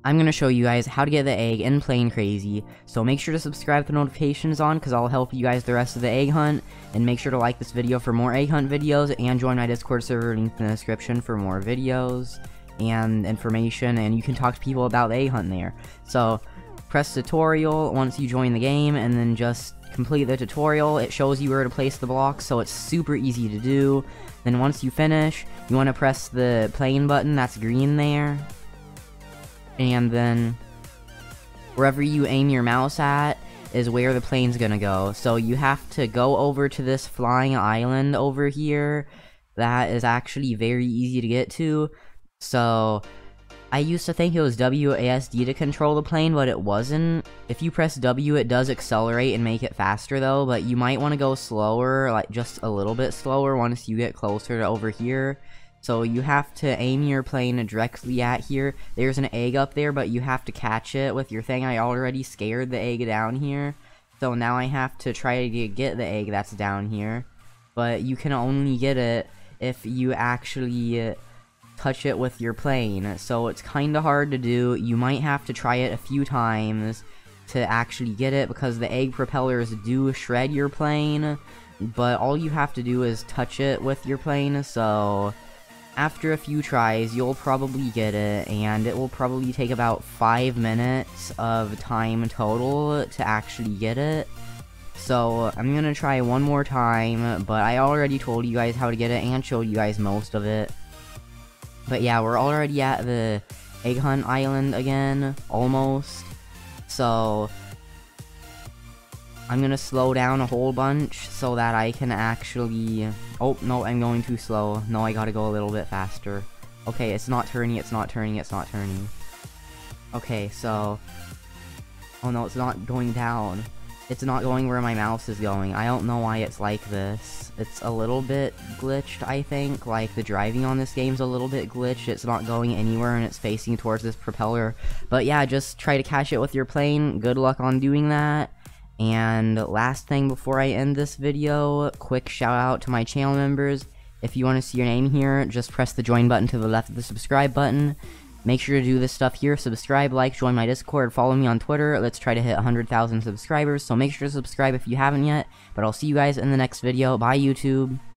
I'm going to show you guys how to get the egg in Plane Crazy, so make sure to subscribe with the notifications on because I'll help you guys the rest of the egg hunt, and make sure to like this video for more egg hunt videos, and join my Discord server link in the description for more videos and information, and you can talk to people about the egg hunt there. So, press tutorial once you join the game, and then just complete the tutorial. It shows you where to place the blocks, so it's super easy to do. Then once you finish, you want to press the plane button that's green there, and then wherever you aim your mouse at is where the plane's gonna go. So you have to go over to this flying island over here that is actually very easy to get to. So I used to think it was WASD to control the plane, but it wasn't. If you press W, it does accelerate and make it faster though, but you might want to go slower, like just a little bit slower once you get closer to over here. So you have to aim your plane directly at here. There's an egg up there, but you have to catch it with your thing. I already scared the egg down here, so now I have to try to get the egg that's down here. But you can only get it if you actually touch it with your plane, so it's kinda hard to do. You might have to try it a few times to actually get it, because the egg propellers do shred your plane, but all you have to do is touch it with your plane. So after a few tries, you'll probably get it, and it will probably take about 5 minutes of time total to actually get it. So I'm gonna try one more time, but I already told you guys how to get it and showed you guys most of it. But yeah, we're already at the egg hunt island again, almost. So I'm gonna slow down a whole bunch so that I can actually... Oh, no, I'm going too slow. No, I gotta go a little bit faster. Okay, it's not turning, it's not turning, it's not turning. Okay, so... Oh no, it's not going down. It's not going where my mouse is going. I don't know why it's like this. It's a little bit glitched, I think. Like, the driving on this game's a little bit glitched. It's not going anywhere and it's facing towards this propeller. But yeah, just try to catch it with your plane. Good luck on doing that. And last thing before I end this video, quick shout out to my channel members. If you want to see your name here, just press the join button to the left of the subscribe button. Make sure to do this stuff here: subscribe, like, join my Discord, follow me on Twitter. Let's try to hit 100,000 subscribers, so make sure to subscribe if you haven't yet. But I'll see you guys in the next video. Bye, YouTube.